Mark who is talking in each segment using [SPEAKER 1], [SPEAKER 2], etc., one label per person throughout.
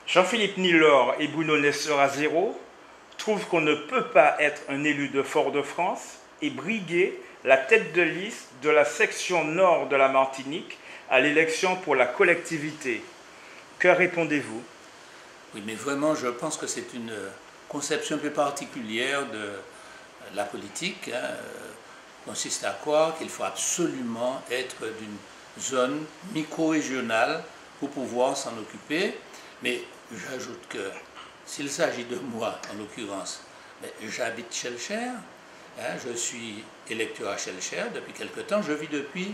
[SPEAKER 1] Jean-Philippe Nilor et Bruno Nestor-Azero trouvent qu'on ne peut pas être un élu de Fort-de-France et briguer la tête de liste de la section nord de la Martinique à l'élection pour la collectivité. Que répondez-vous?
[SPEAKER 2] Oui, mais vraiment, je pense que c'est une conception un peu particulière de la politique. Consiste à croire qu'il faut absolument être d'une zone micro-régionale pour pouvoir s'en occuper. Mais j'ajoute que s'il s'agit de moi, en l'occurrence, j'habite Shellshare, je suis électeur à Shellshare depuis quelque temps, je vis depuis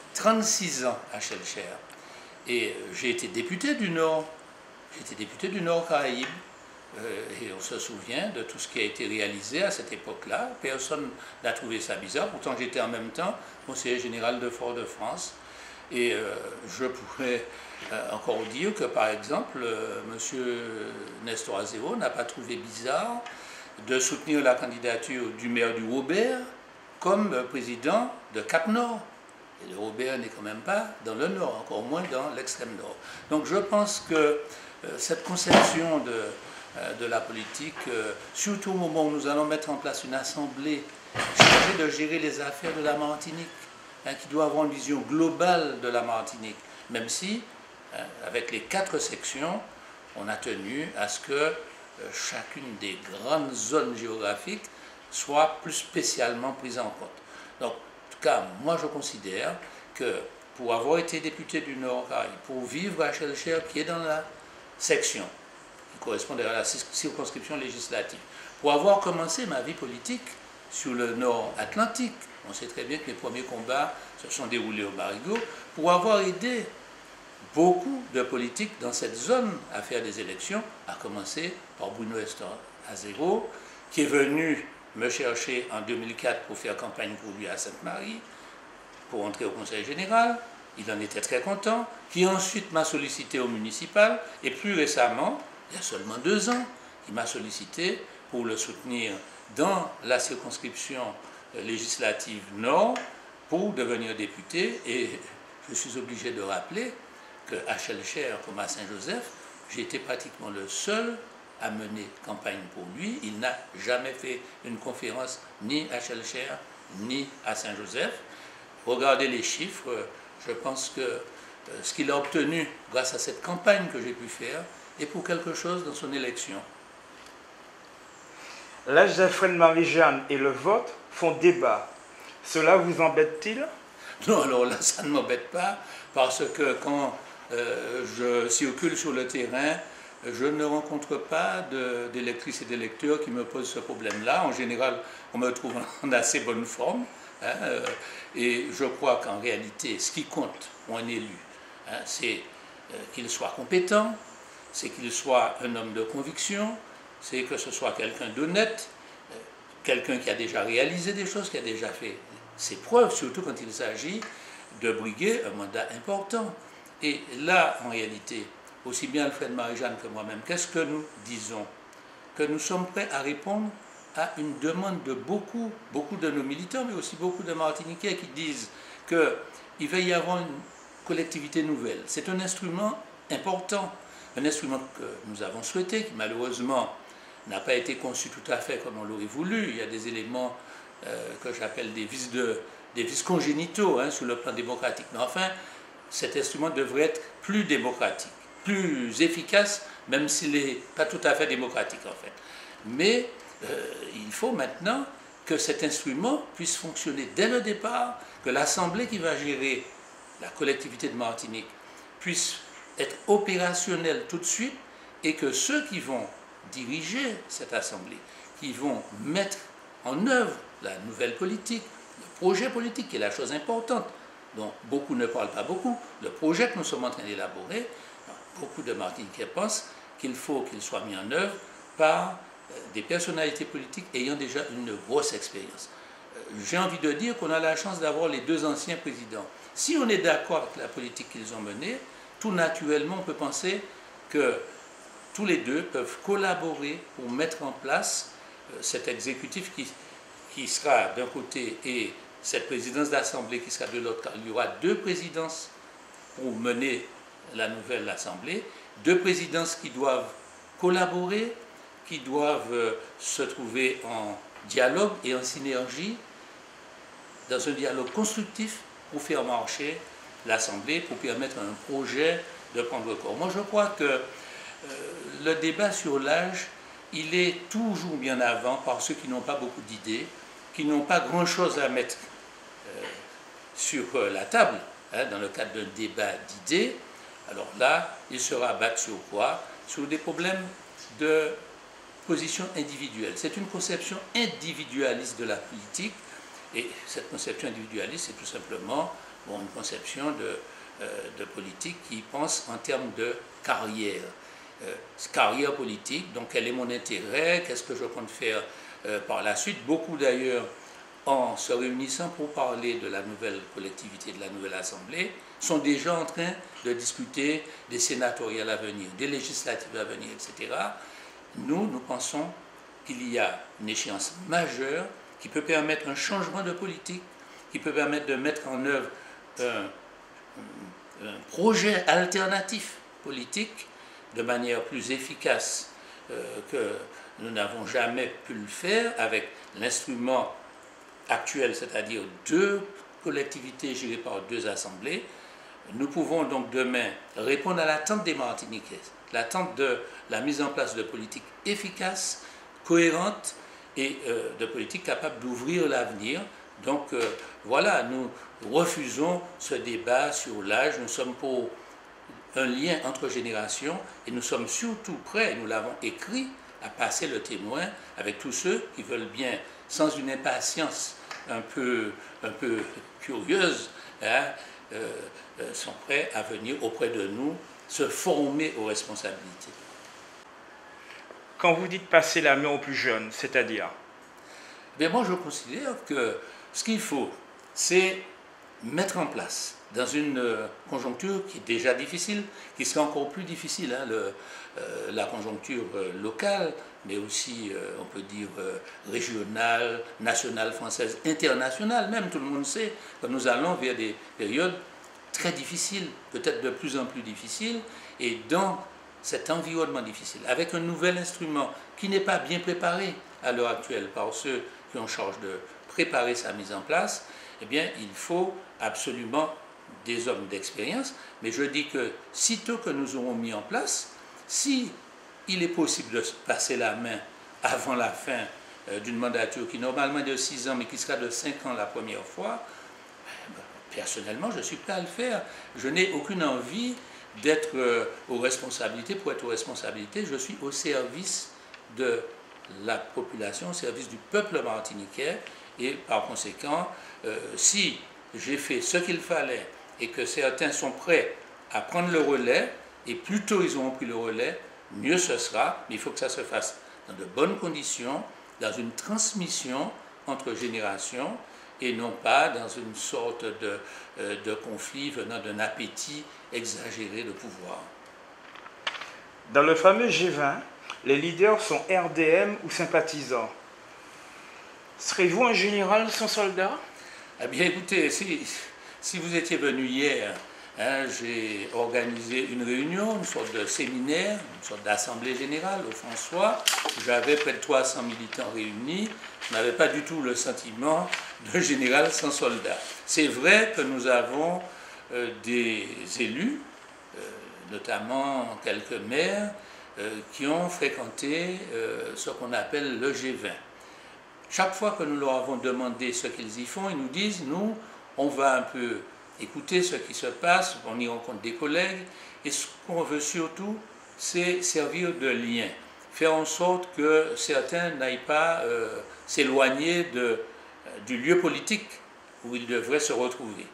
[SPEAKER 2] 36 ans à Shellshare. Et j'ai été député du Nord, Caraïbes, et on se souvient de tout ce qui a été réalisé à cette époque-là. Personne n'a trouvé ça bizarre, pourtant j'étais en même temps conseiller général de Fort-de-France. Et je pourrais encore dire que, par exemple, M. Nestor-Azero n'a pas trouvé bizarre de soutenir la candidature du maire du Robert comme président de Cap-Nord. Et le Robert n'est quand même pas dans le Nord, encore moins dans l'extrême Nord. Donc je pense que cette conception de la politique, surtout au moment où nous allons mettre en place une assemblée chargée de gérer les affaires de la Martinique, qui doit avoir une vision globale de la Martinique, même si, avec les 4 sections, on a tenu à ce que chacune des grandes zones géographiques soit plus spécialement prise en compte. Donc, en tout cas, moi je considère que pour avoir été député du Nord Caraïbes, pour vivre à Shellshare, qui est dans la section, qui correspond à la circonscription législative, pour avoir commencé ma vie politique sur le Nord Atlantique, on sait très bien que mes premiers combats se sont déroulés au Marigot, pour avoir aidé beaucoup de politiques dans cette zone à faire des élections, à commencer par Bruno Nestor-Azero, qui est venu me chercher en 2004 pour faire campagne pour lui à Sainte-Marie, pour entrer au Conseil général. Il en était très content, qui ensuite m'a sollicité au municipal, et plus récemment, il y a seulement 2 ans, il m'a sollicité pour le soutenir dans la circonscription législative Nord pour devenir député. Et je suis obligé de rappeler qu'à Shellshare comme à Saint-Joseph, j'ai été pratiquement le seul à mener campagne pour lui. Il n'a jamais fait une conférence ni à Shellshare ni à Saint-Joseph. Regardez les chiffres, je pense que ce qu'il a obtenu grâce à cette campagne que j'ai pu faire est pour quelque chose dans son élection.
[SPEAKER 1] L'âge d'Alfred Marie-Jeanne et le vote font débat. Cela vous embête-t-il?
[SPEAKER 2] Non, alors là, ça ne m'embête pas, parce que quand je circule sur le terrain, je ne rencontre pas d'électrices et d'électeurs qui me posent ce problème-là. En général, on me trouve en assez bonne forme. Et je crois qu'en réalité, ce qui compte pour un élu, c'est qu'il soit compétent, c'est qu'il soit un homme de conviction, c'est que ce soit quelqu'un d'honnête, quelqu'un qui a déjà réalisé des choses, qui a déjà fait ses preuves, surtout quand il s'agit de briguer un mandat important. Et là, en réalité, aussi bien Alfred Marie-Jeanne que moi-même, qu'est-ce que nous disons? Que nous sommes prêts à répondre à une demande de beaucoup de nos militants, mais aussi beaucoup de Martiniquais qui disent qu'il va y avoir une collectivité nouvelle. C'est un instrument important, un instrument que nous avons souhaité, qui malheureusement n'a pas été conçu tout à fait comme on l'aurait voulu. Il y a des éléments que j'appelle des vices congénitaux sur le plan démocratique. Mais enfin, cet instrument devrait être plus démocratique, plus efficace, même s'il n'est pas tout à fait démocratique en fait. Mais il faut maintenant que cet instrument puisse fonctionner dès le départ, que l'Assemblée qui va gérer la collectivité de Martinique puisse être opérationnelle tout de suite, et que ceux qui vont diriger cette Assemblée, qui vont mettre en œuvre la nouvelle politique, le projet politique, qui est la chose importante, dont beaucoup ne parlent pas beaucoup, le projet que nous sommes en train d'élaborer, beaucoup de Martiniquais pensent qu'il faut qu'il soit mis en œuvre par des personnalités politiques ayant déjà une grosse expérience. J'ai envie de dire qu'on a la chance d'avoir les 2 anciens présidents. Si on est d'accord avec la politique qu'ils ont menée, tout naturellement on peut penser que tous les 2 peuvent collaborer pour mettre en place cet exécutif qui sera d'un côté et cette présidence d'Assemblée qui sera de l'autre, car il y aura 2 présidences pour mener la nouvelle Assemblée, deux présidences qui doivent collaborer, qui doivent se trouver en dialogue et en synergie, dans un dialogue constructif pour faire marcher l'Assemblée, pour permettre à un projet de prendre corps. Moi, je crois que le débat sur l'âge, il est toujours bien avant par ceux qui n'ont pas beaucoup d'idées, qui n'ont pas grand-chose à mettre sur la table, hein, dans le cadre d'un débat d'idées. Alors là, il se rabattent sur quoi? Sur des problèmes de position individuelle. C'est une conception individualiste de la politique, et cette conception individualiste, c'est tout simplement une conception de politique qui pense en termes de carrière. Carrière politique, donc quel est mon intérêt, qu'est-ce que je compte faire par la suite. Beaucoup d'ailleurs, en se réunissant pour parler de la nouvelle collectivité, de la nouvelle Assemblée, sont déjà en train de discuter des sénatoriales à venir, des législatives à venir, etc. Nous pensons qu'il y a une échéance majeure qui peut permettre un changement de politique, qui peut permettre de mettre en œuvre un projet alternatif politique de manière plus efficace que nous n'avons jamais pu le faire avec l'instrument actuel, c'est-à-dire deux collectivités gérées par deux assemblées. Nous pouvons donc demain répondre à l'attente des Martiniquais, l'attente de la mise en place de politiques efficaces, cohérentes et de politiques capables d'ouvrir l'avenir. Donc voilà, nous refusons ce débat sur l'âge, nous sommes pour un lien entre générations et nous sommes surtout prêts, nous l'avons écrit, à passer le témoin avec tous ceux qui veulent bien, sans une impatience un peu curieuse, hein, sont prêts à venir auprès de nous se former aux responsabilités.
[SPEAKER 1] Quand vous dites passer la main aux plus jeunes, c'est-à-dire?
[SPEAKER 2] Mais moi, je considère que ce qu'il faut, c'est mettre en place, dans une conjoncture qui est déjà difficile, qui sera encore plus difficile, hein, la conjoncture locale, mais aussi, on peut dire, régionale, nationale, française, internationale, même tout le monde sait que nous allons vers des périodes très difficiles, peut-être de plus en plus difficiles, et dans cet environnement difficile, avec un nouvel instrument qui n'est pas bien préparé à l'heure actuelle par ceux qui ont en charge de préparer sa mise en place, eh bien, il faut absolument des hommes d'expérience. Mais je dis que sitôt que nous aurons mis en place, si il est possible de passer la main avant la fin d'une mandature qui normalement est de 6 ans, mais qui sera de 5 ans la première fois, personnellement, je suis prêt à le faire. Je n'ai aucune envie d'être aux responsabilités. Pour être aux responsabilités, je suis au service de la population, au service du peuple martiniquais, et par conséquent, si j'ai fait ce qu'il fallait et que certains sont prêts à prendre le relais, et plus tôt ils auront pris le relais, mieux ce sera, mais il faut que ça se fasse dans de bonnes conditions, dans une transmission entre générations, et non pas dans une sorte de conflit venant d'un appétit exagéré de pouvoir.
[SPEAKER 1] Dans le fameux G20, les leaders sont RDM ou sympathisants. Serez-vous un général sans soldat?
[SPEAKER 2] Eh bien écoutez, si vous étiez venu hier, hein, j'ai organisé une réunion, une sorte de séminaire, une sorte d'assemblée générale au François. J'avais près de 300 militants réunis. Je n'avais pas du tout le sentiment d'un général sans soldat. C'est vrai que nous avons des élus, notamment quelques maires, qui ont fréquenté ce qu'on appelle le G20. Chaque fois que nous leur avons demandé ce qu'ils y font, ils nous disent, nous, on va un peu écouter ce qui se passe, on y rencontre des collègues, et ce qu'on veut surtout, c'est servir de lien, faire en sorte que certains n'aillent pas s'éloigner du lieu politique où ils devraient se retrouver.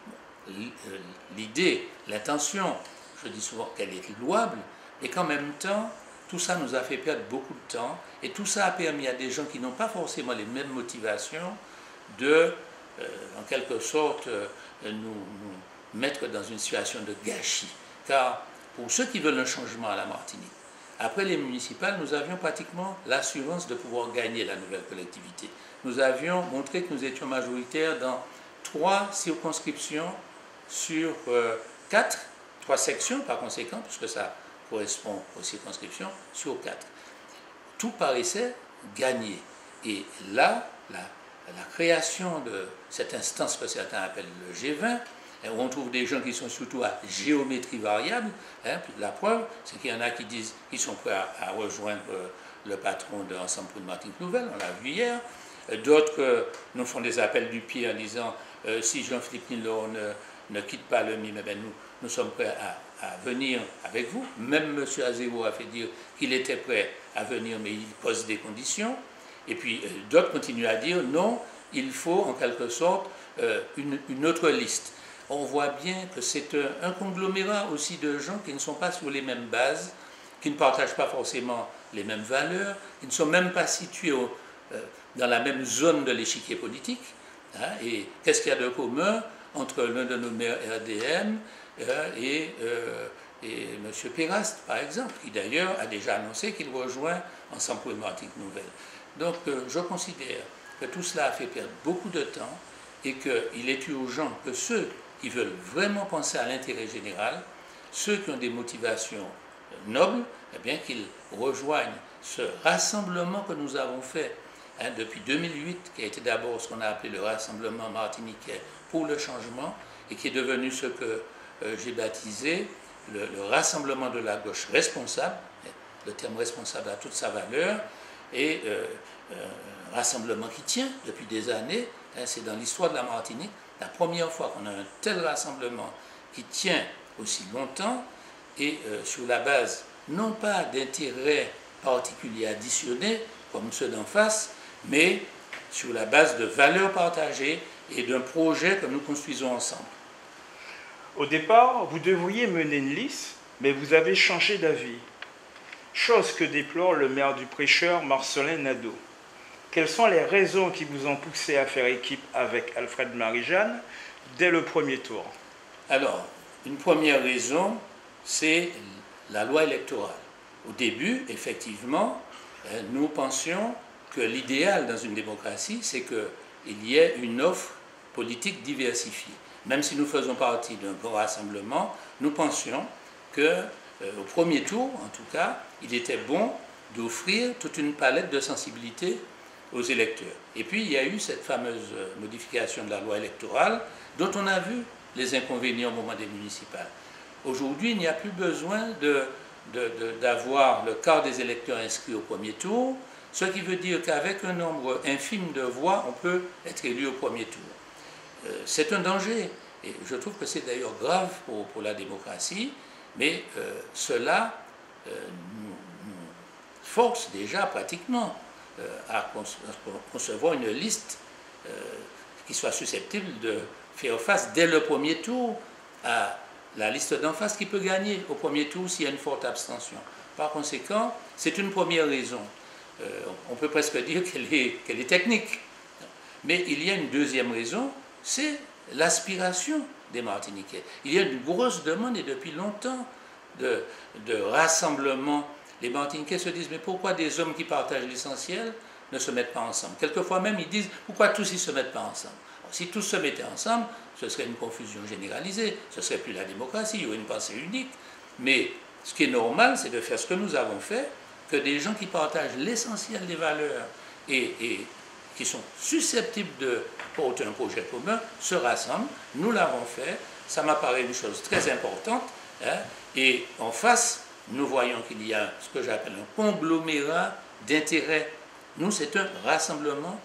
[SPEAKER 2] L'idée, l'intention, je dis souvent qu'elle est louable, et qu'en même temps, tout ça nous a fait perdre beaucoup de temps, et tout ça a permis à des gens qui n'ont pas forcément les mêmes motivations de, en quelque sorte, nous mettre dans une situation de gâchis. Car pour ceux qui veulent un changement à la Martinique, après les municipales, nous avions pratiquement l'assurance de pouvoir gagner la nouvelle collectivité. Nous avions montré que nous étions majoritaires dans 3 circonscriptions sur 4, 3 sections par conséquent, puisque ça correspond aux circonscriptions sur 4. Tout paraissait gagné. Et là, la création de cette instance que certains appellent le G20, où on trouve des gens qui sont surtout à géométrie variable, la preuve, c'est qu'il y en a qui disent qu'ils sont prêts à rejoindre le patron de l'Ensemble pour une Martinique nouvelle, on l'a vu hier. D'autres nous font des appels du pied en disant si Jean-Philippe Nilor ne quitte pas le MIM, nous sommes prêts à venir avec vous. Même M. Azéro a fait dire qu'il était prêt à venir, mais il pose des conditions. Et puis d'autres continuent à dire non, il faut en quelque sorte une autre liste. On voit bien que c'est un conglomérat aussi de gens qui ne sont pas sur les mêmes bases, qui ne partagent pas forcément les mêmes valeurs, qui ne sont même pas situés dans la même zone de l'échiquier politique. Et qu'est-ce qu'il y a de commun entre l'un de nos maires RDM et M. Péraste, par exemple, qui d'ailleurs a déjà annoncé qu'il rejoint Ensemble pour une Martinique nouvelle. Donc je considère que tout cela a fait perdre beaucoup de temps et qu'il est urgent que ceux qui veulent vraiment penser à l'intérêt général, ceux qui ont des motivations nobles, eh bien qu'ils rejoignent ce rassemblement que nous avons fait depuis 2008, qui a été d'abord ce qu'on a appelé le Rassemblement martiniquais pour le changement, et qui est devenu ce que j'ai baptisé le Rassemblement de la gauche responsable. Le terme responsable a toute sa valeur, et un rassemblement qui tient depuis des années. C'est dans l'histoire de la Martinique la première fois qu'on a un tel rassemblement qui tient aussi longtemps, et sur la base non pas d'intérêts particuliers additionnés comme ceux d'en face, mais sur la base de valeurs partagées et d'un projet que nous construisons ensemble.
[SPEAKER 1] Au départ, vous devriez mener une liste, mais vous avez changé d'avis. Chose que déplore le maire du Prêcheur, Marcelin Nadeau. Quelles sont les raisons qui vous ont poussé à faire équipe avec Alfred Marie-Jeanne dès le premier tour?
[SPEAKER 2] Alors, une première raison, c'est la loi électorale. Au début, effectivement, nous pensions que l'idéal dans une démocratie, c'est qu'il y ait une offre politique diversifiée. Même si nous faisons partie d'un grand rassemblement, nous pensions qu'au premier tour, en tout cas, il était bon d'offrir toute une palette de sensibilités aux électeurs. Et puis, il y a eu cette fameuse modification de la loi électorale dont on a vu les inconvénients au moment des municipales. Aujourd'hui, il n'y a plus besoin d'avoir le quart des électeurs inscrits au premier tour, ce qui veut dire qu'avec un nombre infime de voix, on peut être élu au premier tour. C'est un danger, et je trouve que c'est d'ailleurs grave pour la démocratie, mais cela nous force déjà pratiquement à concevoir une liste qui soit susceptible de faire face dès le premier tour à la liste d'en face qui peut gagner au premier tour s'il y a une forte abstention. Par conséquent, c'est une première raison. On peut presque dire qu'elle est technique. Mais il y a une deuxième raison, c'est l'aspiration des Martiniquais. Il y a une grosse demande, et depuis longtemps, de rassemblement. Les Martiniquais se disent, mais pourquoi des hommes qui partagent l'essentiel ne se mettent pas ensemble? Quelquefois même, ils disent, pourquoi tous ils ne se mettent pas ensemble? Alors, si tous se mettaient ensemble, ce serait une confusion généralisée, ce ne serait plus la démocratie, il y aurait une pensée unique. Mais ce qui est normal, c'est de faire ce que nous avons fait, que des gens qui partagent l'essentiel des valeurs et qui sont susceptibles de porter un projet commun se rassemblent. Nous l'avons fait, ça m'apparaît une chose très importante, et en face, nous voyons qu'il y a ce que j'appelle un conglomérat d'intérêts. Nous, c'est un rassemblement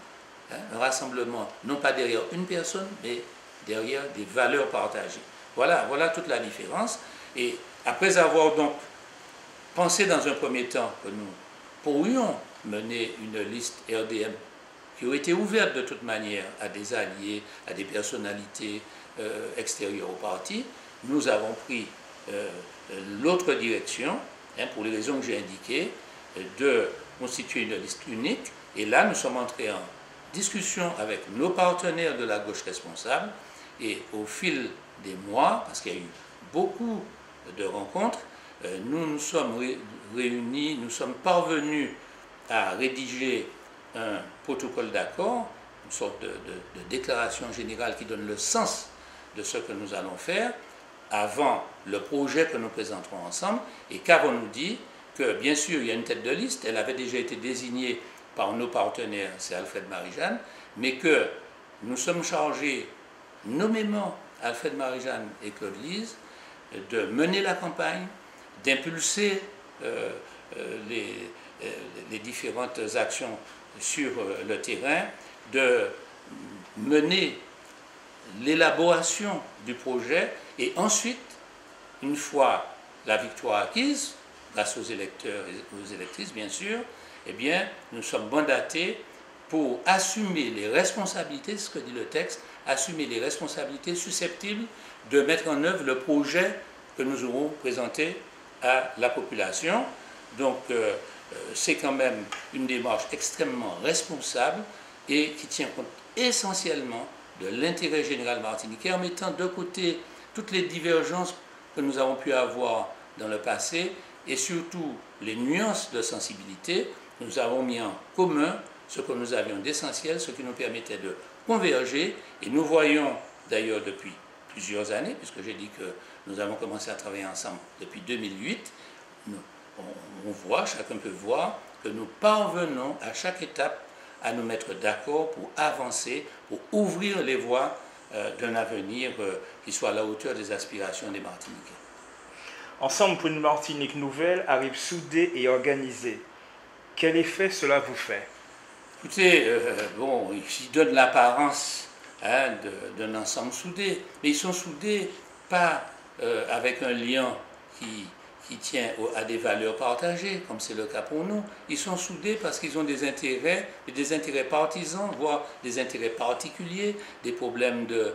[SPEAKER 2] non pas derrière une personne, mais derrière des valeurs partagées. Voilà toute la différence. Et après avoir donc pensé dans un premier temps que nous pourrions mener une liste RDM qui aurait été ouverte de toute manière à des alliés, à des personnalités extérieures au parti, nous avons pris l'autre direction, pour les raisons que j'ai indiquées, de constituer une liste unique. Et là, nous sommes entrés en discussion avec nos partenaires de la gauche responsable, et au fil des mois, parce qu'il y a eu beaucoup de rencontres, nous nous sommes réunis, nous sommes parvenus à rédiger un protocole d'accord, une sorte de déclaration générale qui donne le sens de ce que nous allons faire, avant le projet que nous présenterons ensemble. Et qu'avons-nous dit? Que bien sûr, il y a une tête de liste, elle avait déjà été désignée par nos partenaires, c'est Alfred Marie-Jeanne, mais que nous sommes chargés, nommément Alfred Marie-Jeanne et Claude Lise, de mener la campagne, d'impulser les différentes actions sur le terrain, de mener l'élaboration du projet et ensuite, une fois la victoire acquise, grâce aux électeurs et aux électrices bien sûr, eh bien nous sommes mandatés pour assumer les responsabilités, ce que dit le texte, assumer les responsabilités susceptibles de mettre en œuvre le projet que nous aurons présenté à la population. Donc c'est quand même une démarche extrêmement responsable et qui tient compte essentiellement de l'intérêt général martiniquais en mettant de côté toutes les divergences que nous avons pu avoir dans le passé et surtout les nuances de sensibilité. Nous avons mis en commun ce que nous avions d'essentiel, ce qui nous permettait de converger et nous voyons d'ailleurs depuis plusieurs années, puisque j'ai dit que nous avons commencé à travailler ensemble depuis 2008, on voit, chacun peut voir que nous parvenons à chaque étape à nous mettre d'accord pour avancer, pour ouvrir les voies d'un avenir qui soit à la hauteur des aspirations des Martiniquais.
[SPEAKER 1] Ensemble pour une Martinique nouvelle arrive soudée et organisée. Quel effet cela vous fait?
[SPEAKER 2] Écoutez, bon, ils donnent l'apparence d'un ensemble soudé, mais ils sont soudés pas avec un lien qui tient à des valeurs partagées, comme c'est le cas pour nous. Ils sont soudés parce qu'ils ont des intérêts, et des intérêts partisans, voire des intérêts particuliers, des problèmes de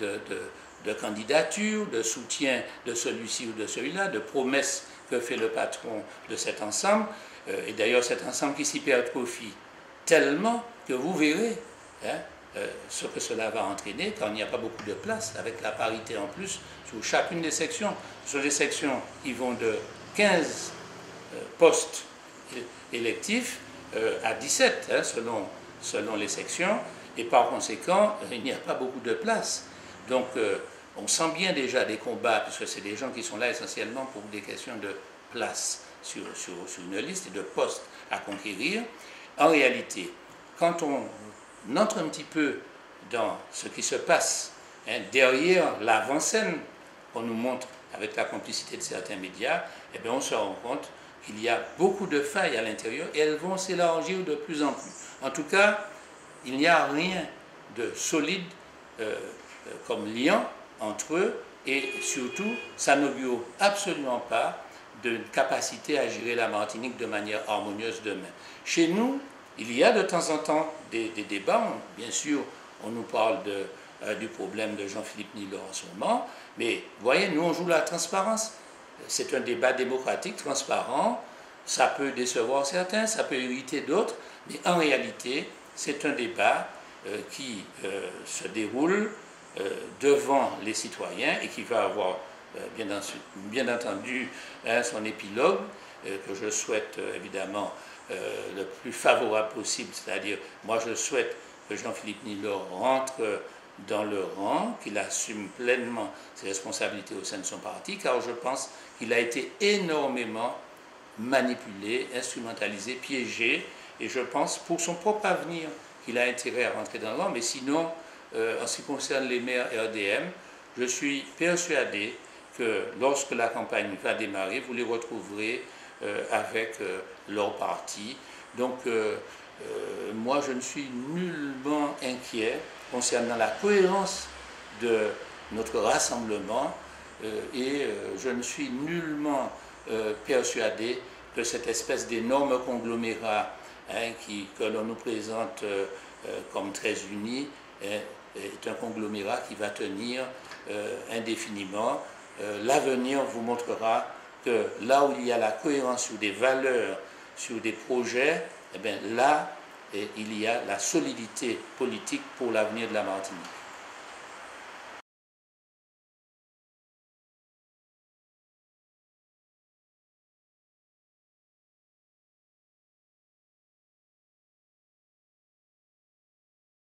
[SPEAKER 2] candidature, de soutien de celui-ci ou de celui-là, de promesses que fait le patron de cet ensemble, et d'ailleurs cet ensemble qui s'hypertrophie tellement que vous verrez ce que cela va entraîner quand il n'y a pas beaucoup de place, avec la parité en plus sur chacune des sections. Ce sont des sections qui vont de 15 postes électifs à 17 selon les sections, et par conséquent, il n'y a pas beaucoup de place. Donc on sent bien déjà des combats, puisque c'est des gens qui sont là essentiellement pour des questions de place sur une liste et de postes à conquérir. En réalité, quand on entre un petit peu dans ce qui se passe derrière l'avant-scène qu'on nous montre avec la complicité de certains médias, eh bien on se rend compte qu'il y a beaucoup de failles à l'intérieur et elles vont s'élargir de plus en plus. En tout cas, il n'y a rien de solide comme lien entre eux et surtout, ça n'augure absolument pas d'une capacité à gérer la Martinique de manière harmonieuse demain. Chez nous, il y a de temps en temps des débats. Bien sûr, on nous parle du problème de Jean-Philippe Nilor en ce moment, mais vous voyez, nous on joue la transparence. C'est un débat démocratique, transparent. Ça peut décevoir certains, ça peut irriter d'autres, mais en réalité, c'est un débat qui se déroule devant les citoyens et qui va avoir bien entendu son épilogue que je souhaite évidemment le plus favorable possible, c'est-à-dire moi je souhaite que Jean-Philippe Nilor rentre dans le rang, qu'il assume pleinement ses responsabilités au sein de son parti, car je pense qu'il a été énormément manipulé, instrumentalisé, piégé, et je pense pour son propre avenir qu'il a intérêt à rentrer dans le rang, mais sinon, en ce qui concerne les maires RDM, je suis persuadé que lorsque la campagne va démarrer, vous les retrouverez avec leur parti. Donc, moi, je ne suis nullement inquiet concernant la cohérence de notre rassemblement et je ne suis nullement persuadé que cette espèce d'énorme conglomérat que l'on nous présente comme très uni est un conglomérat qui va tenir indéfiniment. L'avenir vous montrera que là où il y a la cohérence sur des valeurs, sur des projets, eh bien là, il y a la solidité politique pour l'avenir de la Martinique.